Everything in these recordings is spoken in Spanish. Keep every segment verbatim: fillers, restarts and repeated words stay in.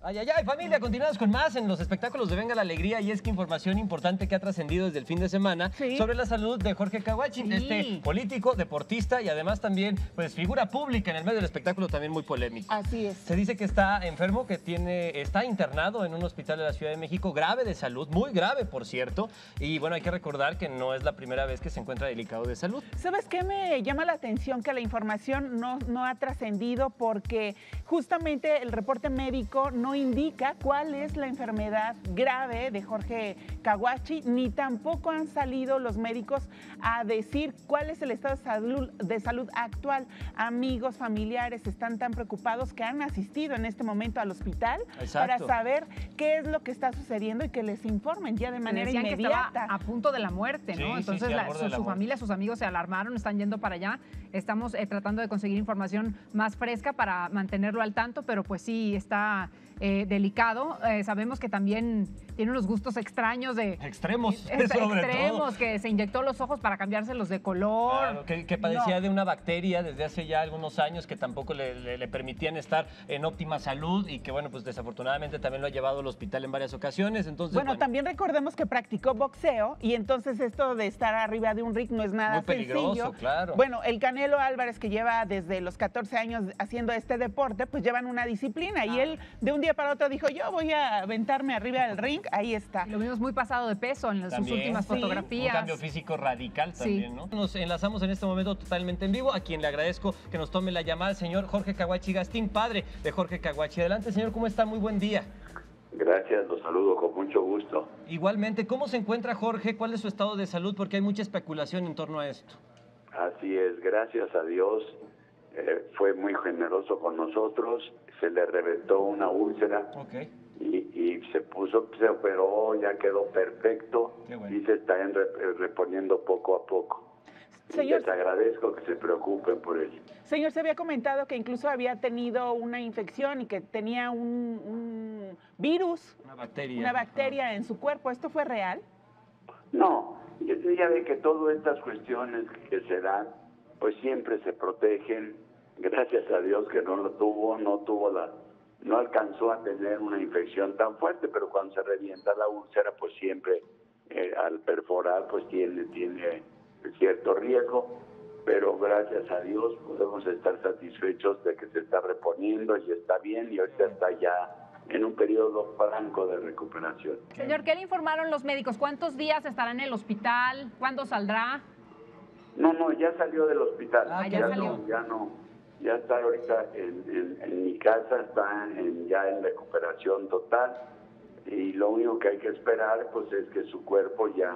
Ay, ay, ay, familia, continuamos con más en los espectáculos de Venga la Alegría, y es que información importante que ha trascendido desde el fin de semana sí. sobre la salud de Jorge Kawachi, sí. este político, deportista y además también pues figura pública en el medio del espectáculo, también muy polémico. Así es. Se dice que está enfermo, que tiene, está internado en un hospital de la Ciudad de México, grave de salud, muy grave por cierto, y bueno, hay que recordar que no es la primera vez que se encuentra delicado de salud. ¿Sabes qué me llama la atención? Que la información no, no ha trascendido porque justamente el reporte médico no indica cuál es la enfermedad grave de Jorge Kawachi, ni tampoco han salido los médicos a decir cuál es el estado de salud, de salud actual. Amigos, familiares están tan preocupados que han asistido en este momento al hospital. Exacto. Para saber qué es lo que está sucediendo y que les informen ya de manera Decían inmediata. Que estaba a punto de la muerte, ¿no? Sí, Entonces sí, sí, la, su, su familia, sus amigos se alarmaron, están yendo para allá. Estamos eh, tratando de conseguir información más fresca para mantenerlo al tanto, pero pues sí está eh, delicado. Eh, sabemos que también tiene unos gustos extraños de... Extremos, eh, sobre Extremos, todo. que se inyectó los ojos para cambiárselos de color. Claro, que, que padecía no. de una bacteria desde hace ya algunos años que tampoco le, le, le permitían estar en óptima salud y que, bueno, pues desafortunadamente también lo ha llevado al hospital en varias ocasiones. Entonces, bueno, bueno, también recordemos que practicó boxeo y entonces esto de estar arriba de un ring no es nada muy peligroso, sencillo. Claro. Bueno, el Canelo Álvarez, que lleva desde los catorce años haciendo este deporte, pues llevan una disciplina, ah. y él de un día para otro dijo, yo voy a aventarme arriba del ring, ahí está. Lo vimos muy pasado de peso en también, sus últimas sí. fotografías. Un cambio físico radical también, sí. ¿no? Nos enlazamos en este momento totalmente en vivo, a quien le agradezco que nos tome la llamada, el señor Jorge Kawachi Gastín, padre de Jorge Kawachi. Adelante, señor, ¿cómo está? Muy buen día. Gracias, los saludo con mucho gusto. Igualmente, ¿cómo se encuentra Jorge? ¿Cuál es su estado de salud? Porque hay mucha especulación en torno a esto. Así es, gracias a Dios, eh, fue muy generoso con nosotros, se le reventó una úlcera. Okay. Y, y se puso, se operó, ya quedó perfecto. Bueno. Y se está en, reponiendo poco a poco. Señor, les agradezco que se preocupen por él. Señor, se había comentado que incluso había tenido una infección y que tenía un, un virus, una bacteria, una bacteria ah. en su cuerpo. ¿Esto fue real? No, ya ve que todas estas cuestiones que se dan, pues siempre se protegen. Gracias a Dios que no lo tuvo, no tuvo la... no alcanzó a tener una infección tan fuerte, pero cuando se revienta la úlcera, pues siempre eh, al perforar, pues tiene, tiene cierto riesgo, pero gracias a Dios podemos estar satisfechos de que se está reponiendo y está bien, y ahorita está ya en un periodo franco de recuperación. Señor, ¿qué le informaron los médicos? ¿Cuántos días estará en el hospital? ¿Cuándo saldrá? No, no, ya salió del hospital. Ah, ya, ya salió. No, ya no. Ya está ahorita en, en, en mi casa, está en, ya en recuperación total, y lo único que hay que esperar pues es que su cuerpo ya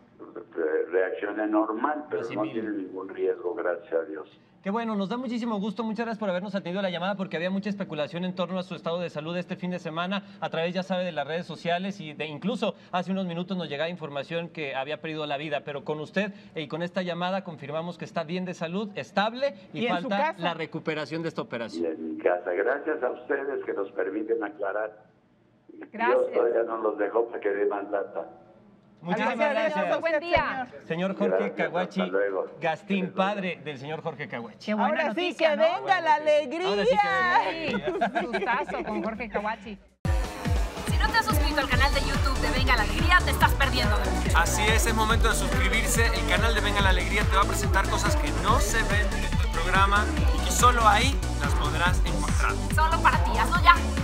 reaccione normal, pero no tiene ningún riesgo, gracias a Dios. Qué bueno, nos da muchísimo gusto, muchas gracias por habernos atendido la llamada, porque había mucha especulación en torno a su estado de salud este fin de semana, a través, ya sabe, de las redes sociales, y de incluso hace unos minutos nos llegaba información que había perdido la vida, pero con usted y con esta llamada confirmamos que está bien de salud, estable, y, y falta la recuperación de esta operación. Y en mi casa, gracias a ustedes que nos permiten aclarar. Gracias. Dios todavía no los dejó para que dé más data. Muchísimas gracias. gracias. Buen día. Señor Jorge Gracias, Kawachi Gastín, padre del señor Jorge Kawachi. Qué buena Ahora noticia, sí que ¿no? venga bueno, la sí. alegría. Ahora sí que venga la alegría. Gustazo con Jorge Kawachi. Si no te has suscrito al canal de YouTube de Venga la Alegría, te estás perdiendo de mucho. Así es, es momento de suscribirse. El canal de Venga la Alegría te va a presentar cosas que no se ven en este programa y que solo ahí las podrás encontrar. Solo para ti, hazlo ya.